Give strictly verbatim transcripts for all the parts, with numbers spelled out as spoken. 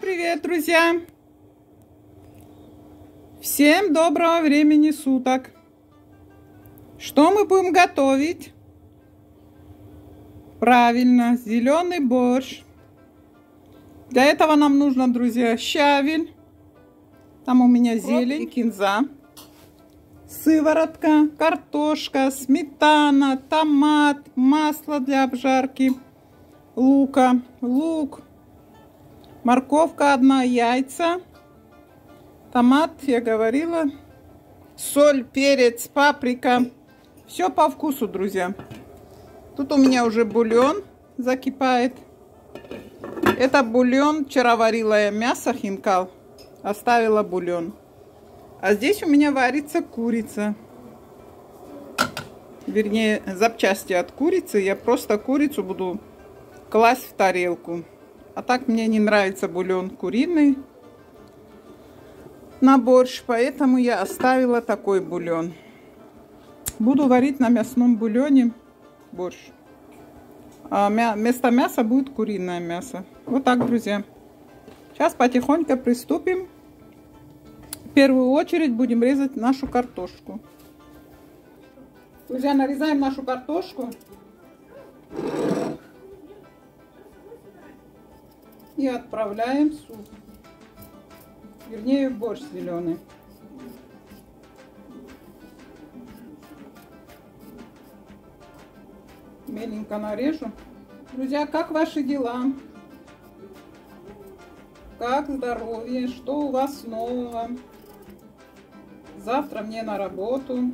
Привет, друзья! Всем доброго времени суток! Что мы будем готовить? Правильно, зеленый борщ. Для этого нам нужно, друзья, щавель. Там у меня зелень и кинза. Сыворотка, картошка, сметана, томат, масло для обжарки, лука, лук, морковка одна, яйца, томат, я говорила, соль, перец, паприка. Все по вкусу, друзья. Тут у меня уже бульон закипает. Это бульон. Вчера варила я мясо хинкал, оставила бульон. А здесь у меня варится курица. Вернее, запчасти от курицы. Я просто курицу буду класть в тарелку. А так мне не нравится бульон куриный на борщ, поэтому я оставила такой бульон. Буду варить на мясном бульоне борщ. А вместо мяса будет куриное мясо. Вот так, друзья. Сейчас потихоньку приступим. В первую очередь будем резать нашу картошку. Друзья, нарезаем нашу картошку. И отправляем в суп. Вернее, в борщ зеленый. Меленько нарежу. Друзья, как ваши дела? Как здоровье? Что у вас нового? Завтра мне на работу.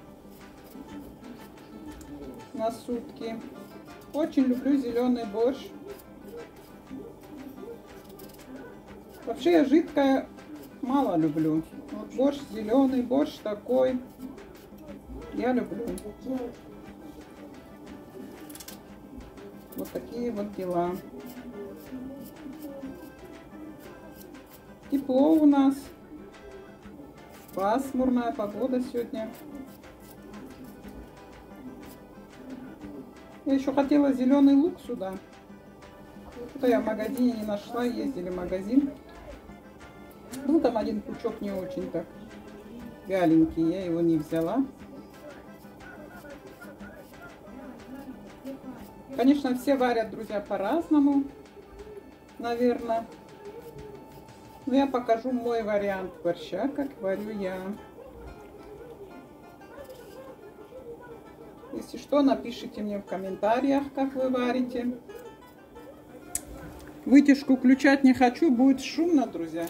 На сутки. Очень люблю зеленый борщ. Вообще я жидкое мало люблю. Вот борщ зеленый, борщ такой. Я люблю. Вот такие вот дела. Тепло у нас. Пасмурная погода сегодня. Я еще хотела зеленый лук сюда. Что-то я в магазине не нашла. Ездили в магазин. Ну, там один пучок не очень так вяленький. Я его не взяла. Конечно, все варят, друзья, по-разному, наверное. Но я покажу мой вариант борща, как варю я. Если что, напишите мне в комментариях, как вы варите. Вытяжку включать не хочу, будет шумно, друзья.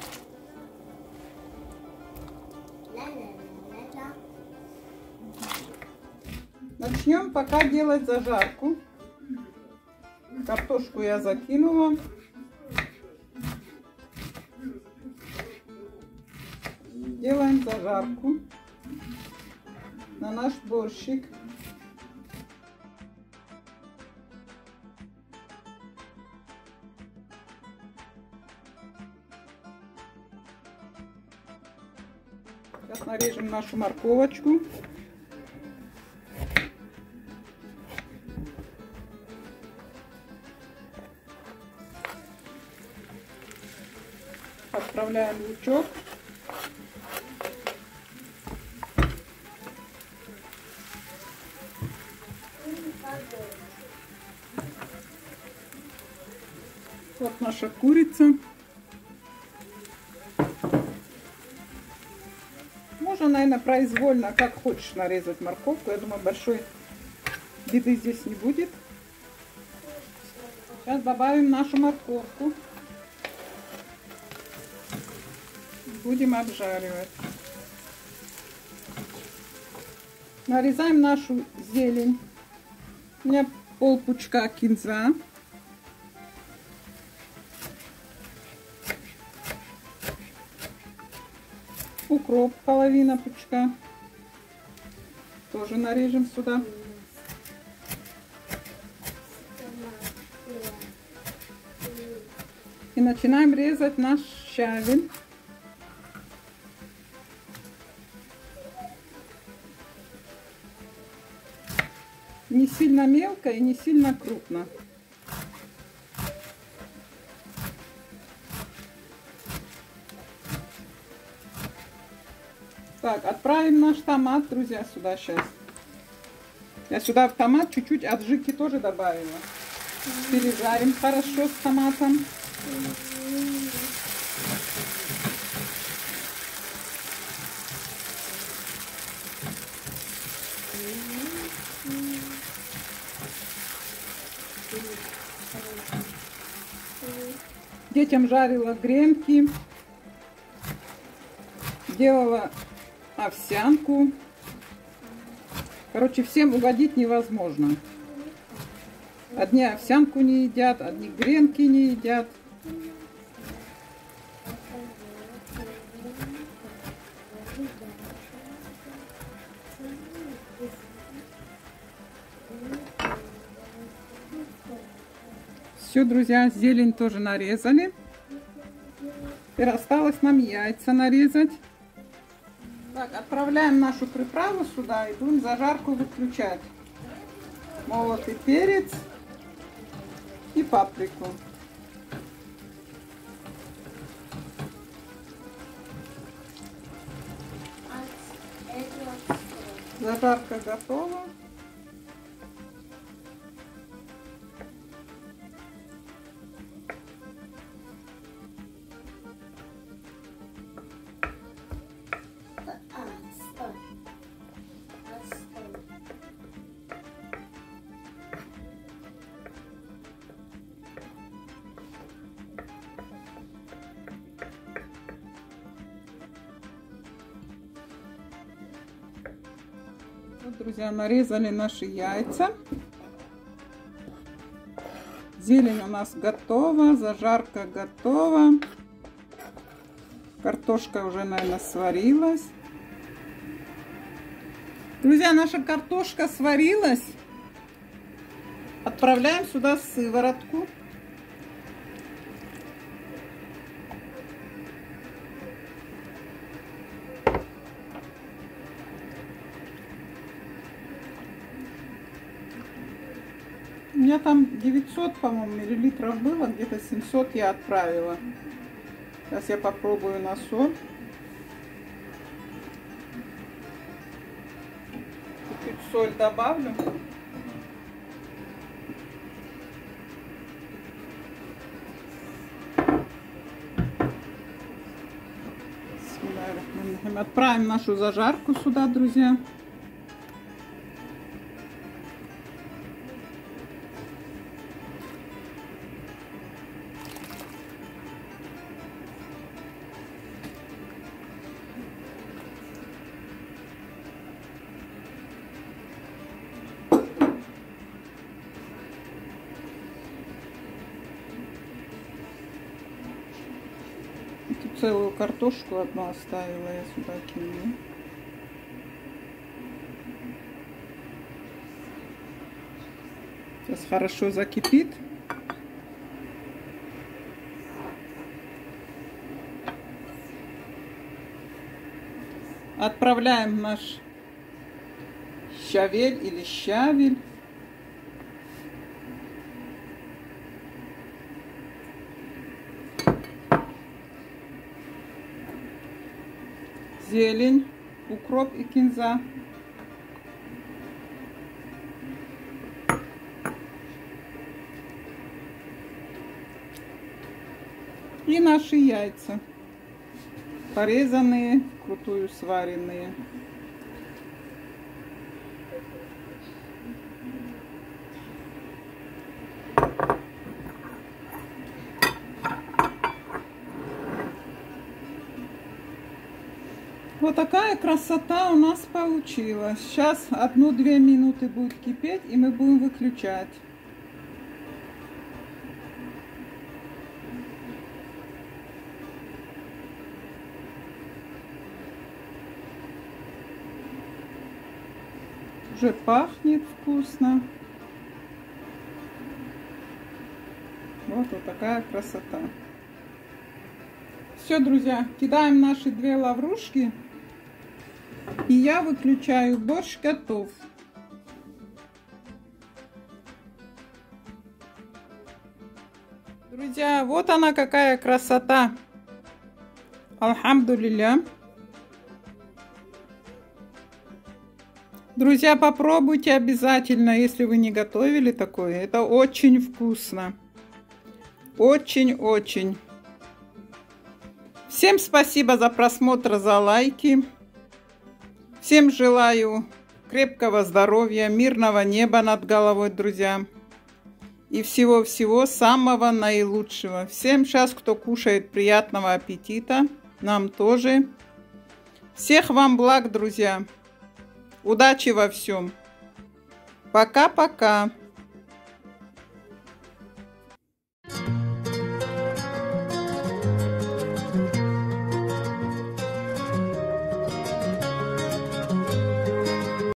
Начнем пока делать зажарку. Картошку я закинула. Делаем зажарку на наш борщик. Сейчас нарежем нашу морковочку. Отправляем лучок. Вот наша курица. Можно, наверное, произвольно, как хочешь, нарезать морковку. Я думаю, большой беды здесь не будет. Сейчас добавим нашу морковку. Будем обжаривать. Нарезаем нашу зелень. У меня пол пучка кинза. Укроп половина пучка. Тоже нарежем сюда. И начинаем резать наш щавель. Не сильно мелко и не сильно крупно. Так, отправим наш томат, друзья, сюда сейчас. Я сюда в томат чуть-чуть аджики тоже добавила. Пережарим хорошо с томатом. Детям жарила гренки, делала овсянку. Короче, всем угодить невозможно. Одни овсянку не едят, одни гренки не едят. Все, друзья, зелень тоже нарезали. Теперь осталось нам яйца нарезать. Так, отправляем нашу приправу сюда и будем зажарку выключать. Молотый перец и паприку. Зажарка готова. Вот, друзья, нарезали наши яйца. Зелень у нас готова, зажарка готова. Картошка уже, наверное, сварилась. Друзья, наша картошка сварилась. Отправляем сюда сыворотку. У меня там девятьсот, по-моему, миллилитров было, где-то семьсот я отправила. Сейчас я попробую на соль. Чуть-чуть соль добавлю. Отправим нашу зажарку сюда, друзья. Целую картошку одну оставила, я сюда кину. Сейчас хорошо закипит. Отправляем наш щавель или щавель. Зелень, укроп и кинза. И наши яйца, порезанные, вкрутую сваренные. Вот такая красота у нас получилась. Сейчас одну-две минуты будет кипеть, и мы будем выключать. Уже пахнет вкусно. Вот, вот такая красота. Все, друзья, кидаем наши две лаврушки. И я выключаю. Борщ готов. Друзья, вот она какая красота. Альхамдулилля. Друзья, попробуйте обязательно, если вы не готовили такое. Это очень вкусно. Очень-очень. Всем спасибо за просмотр, за лайки. Всем желаю крепкого здоровья, мирного неба над головой, друзья. И всего-всего самого наилучшего. Всем сейчас, кто кушает, приятного аппетита. Нам тоже. Всех вам благ, друзья. Удачи во всем. Пока-пока.